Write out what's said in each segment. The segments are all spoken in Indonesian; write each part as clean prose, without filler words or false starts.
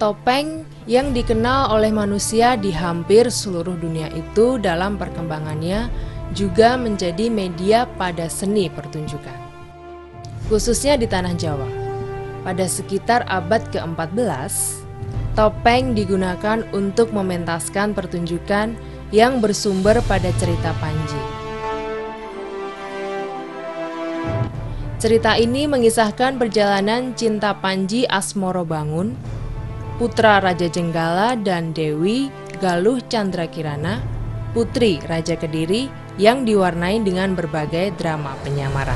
Topeng yang dikenal oleh manusia di hampir seluruh dunia itu dalam perkembangannya juga menjadi media pada seni pertunjukan, khususnya di Tanah Jawa. Pada sekitar abad ke-14, topeng digunakan untuk mementaskan pertunjukan yang bersumber pada cerita Panji. Cerita ini mengisahkan perjalanan cinta Panji Asmorobangun, putra Raja Jenggala, dan Dewi Galuh Candrakirana, putri Raja Kediri, yang diwarnai dengan berbagai drama penyamaran.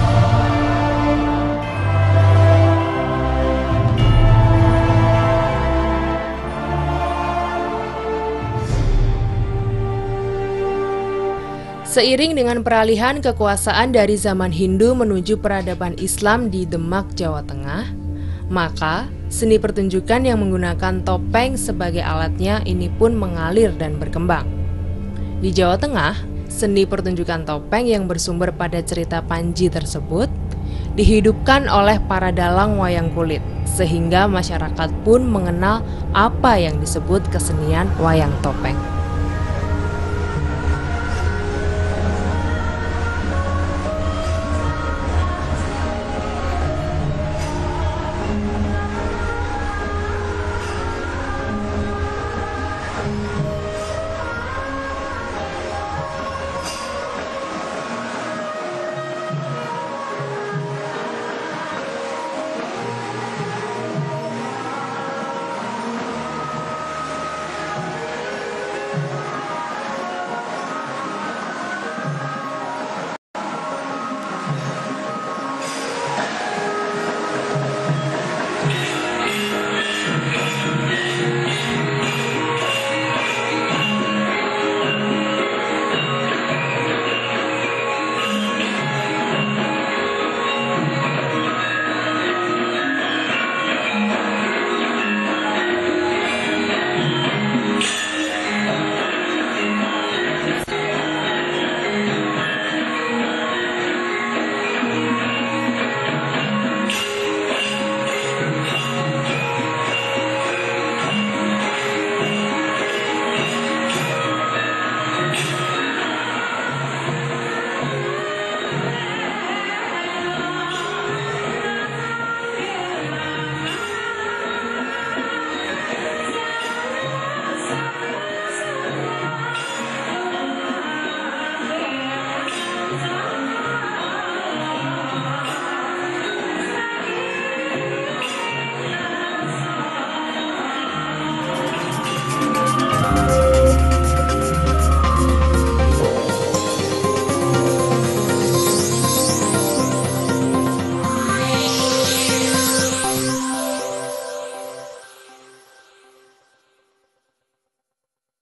Seiring dengan peralihan kekuasaan dari zaman Hindu menuju peradaban Islam di Demak, Jawa Tengah, maka seni pertunjukan yang menggunakan topeng sebagai alatnya ini pun mengalir dan berkembang. Di Jawa Tengah, seni pertunjukan topeng yang bersumber pada cerita Panji tersebut dihidupkan oleh para dalang wayang kulit, sehingga masyarakat pun mengenal apa yang disebut kesenian wayang topeng.